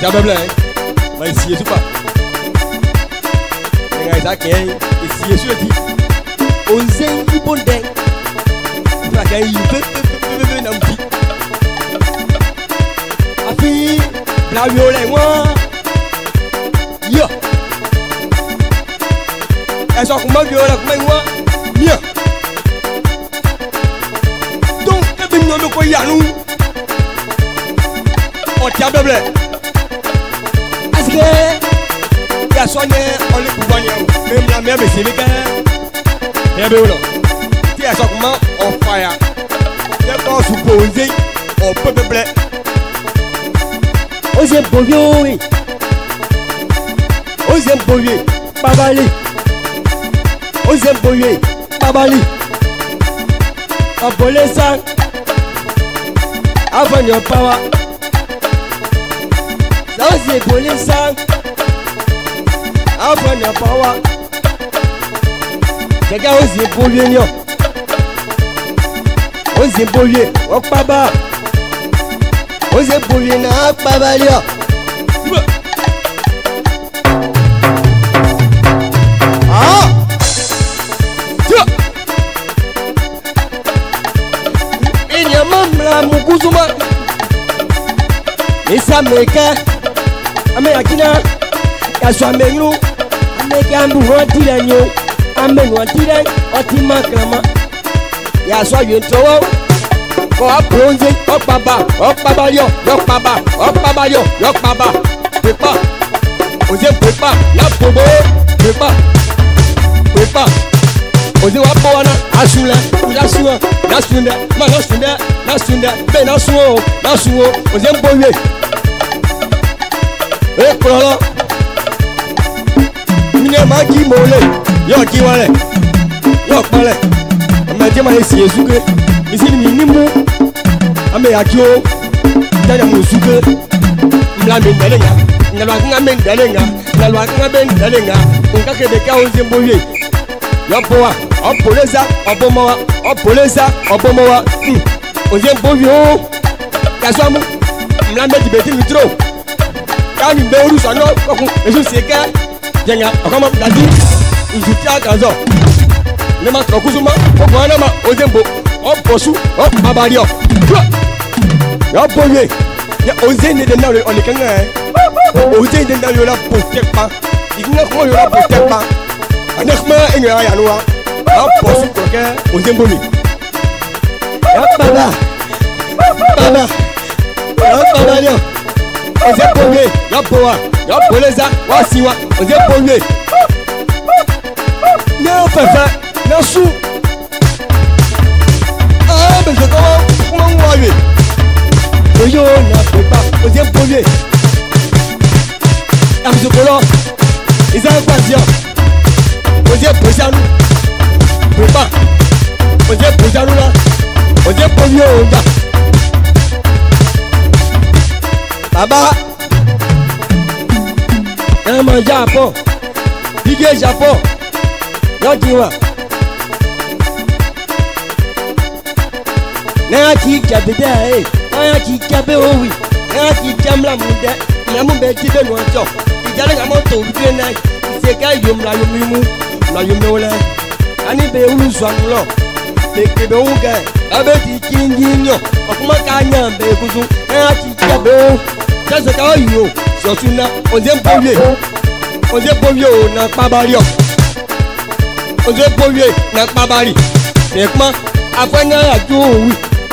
diable blanc. Mais ici, je sais pas. Les gars, ici, je suis dit. On s'est dit bon ding. Tu as gagné, Afi, la violet, moi. Yo. Elles sont comment violet, comment moi. Yo. Donc, et puis nous, quoi, y a nous. On tient de blé. Est-ce que. Il y a soigné, on les coupe en même la mère, mais c'est les gars. Bien, bien, non. Si elles sont comment, on fire. D'accord, supposé, on peut de blé. Osez Boyo, oui. Osez Boyo, Babali. Osez Boyo, Babali. Abole sang. Avant your power. Osez Boyo sang. Avant your power. Kega Osez Boyo nyo. Osez Boyo, Okpaba. Osez Boyo na Okpabalio. Ah! Il y a même la Mukuzuma. Et ça me fait. Américain. Yaswa Menu. Américain Bouron Tilanyo. Amenu Tilan. Otima Krama. Yaswa Yuntowo. Ko abonze, okpaba, okpabalio, yokpaba, okpabalio, yokpaba. Pepa. Oze pepa, na pobo, pepa. Pepa. Oze wa powana, asule, ulasua, nasunda, manasunda, nasunda, be nasuo, nasuo, oze mboye. Prolo. Mine magi mole, yo kiwale. Yo pale. Amadi ma esi ezuke. Ici ni nimu ame akio tana musuke mla mendelenga ngalwa nga mendelenga ngalwa nga mendelenga ngake de ka onze mboye yopoa opoleza opomoa opoleza opomoa onze mboye o kaswamu mla medi beti mitro kani beuru sano koku esu seka jenga akama dadi njutia kazo nema trokuzuma okwana ma onze mbo on posu on babario ya boye ya oze ne de nawe on ekanga oze de nawe la potepa igna ko yo la potepa anakma enga ya noa on posu ko ke oze mbomi ya baba baba ya babario oze boye ya boa ya boleza wasiwa oze boye no papa no su. Mais je comment on va lui. Yo n'a pas osé polluer. Amzo color. Ils ont pas dire. Osé poser nous. Pas. Osé poser nous là. Osé polluer on va. Baba. Un man Japon. Ligue Japon. Yo diwa. N'a qui kabede n'a qui kabe owi n'a qui kamla munde na mumbe tibe no njo ijale ngamo to bi na se ka yom la yomimu la yomole ani be ulu zwanlo be kebe unga abeti kinginyo okuma ka nyambe kuzu n'a qui kabe o jaze ka yo so tuna oze polye na pabario oze polye na pabari ekma afanya aju owi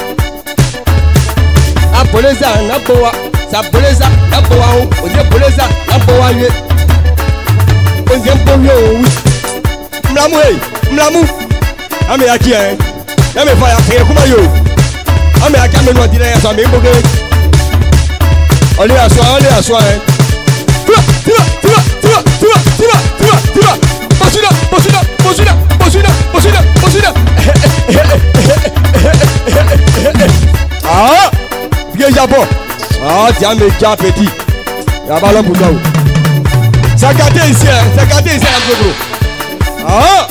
Apoleza na boa, sa poleza na boa o, oze poleza na boa ye. Oze polyo oui. Mlamu hey, mlamu. Ame aki ame fire fe kuma yo. Ame aki ame no dire ya so ame boge. Ole aswa Ah! Japon. Ah, tiens, mais tiens, petit. Il y a un ballon pour toi. Ça gâté ici, un gros. Ah!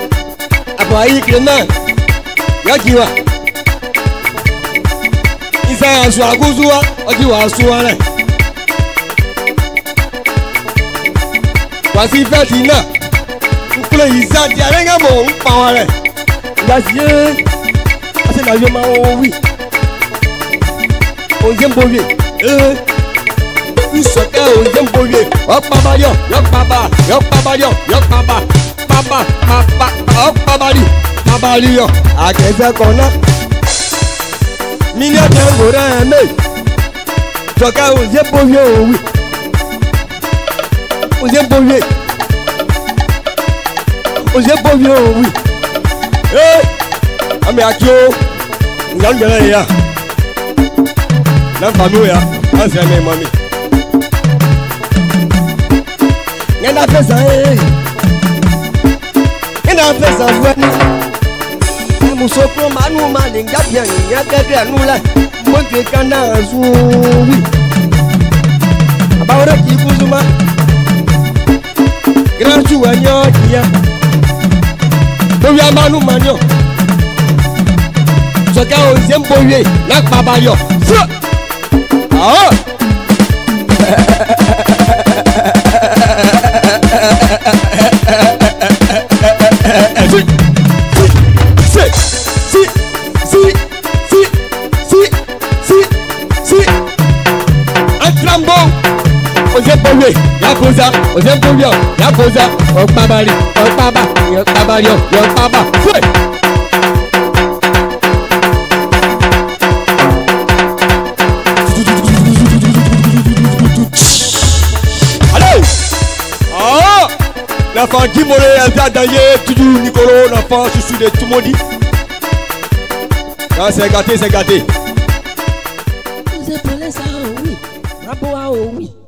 Après, il y a un qui va. ça à soi gouzou on dit wa soi là voici Ferdinand pour les isa dia lenga bon pa là Gazier c'est la vie ma oui on aime boyer Usoka onjem boye okpaba yo papa okpaba yo akeze kona million ngora me soka onjem boye oui onjem boye oui ame akio ngangere ya na famille ya anse me mami Yanda pesa wani Musoko manu malinga bien yakake anula Mwenke kana azuwi Abawara kikuzuma Grachu wanyo kia Boya manu manyo Soka ozemboye Nakbaba yo Ah Yapoza, okpabari, yokpaba, fue. Allez! Ah! L'enfant qui m'a d'ailleurs, toujours Nicolo, l'enfant chouchou de tout le monde. Quand c'est gâté, c'est gâté. Vous êtes pour les ça, oui. Bravo, oui.